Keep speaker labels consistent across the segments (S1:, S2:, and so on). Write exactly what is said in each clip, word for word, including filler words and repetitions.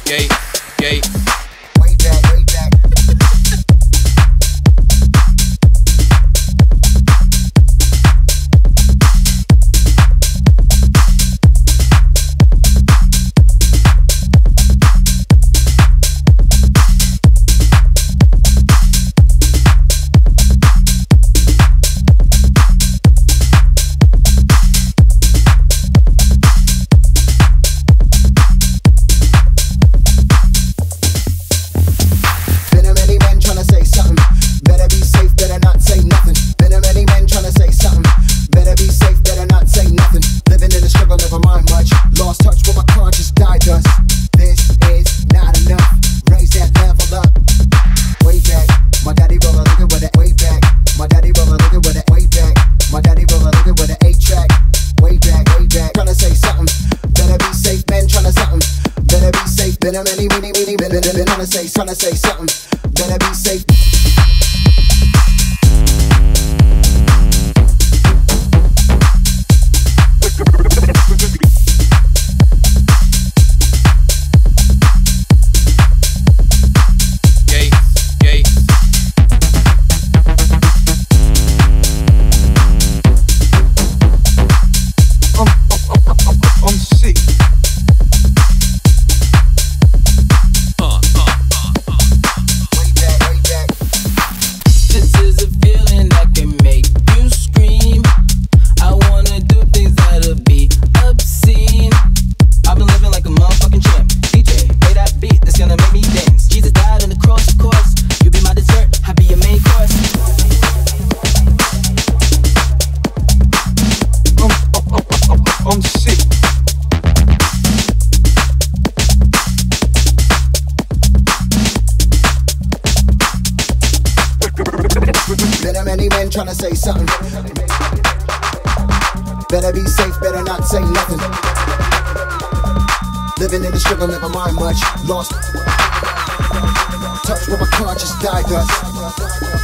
S1: Yay, yay.
S2: Way back, way back. Been a many, many, many, been, been, been trying to say, trying to say something. Better be safe.
S1: Yay, yay.
S3: I'm, I'm, I'm, I'm sick. I'm sick.
S2: Been a many men trying to say something. Better be safe, better not say nothing. Living in the struggle, never mind much. Lost touch with my conscience, died dust.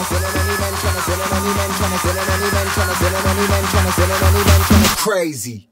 S2: Crazy.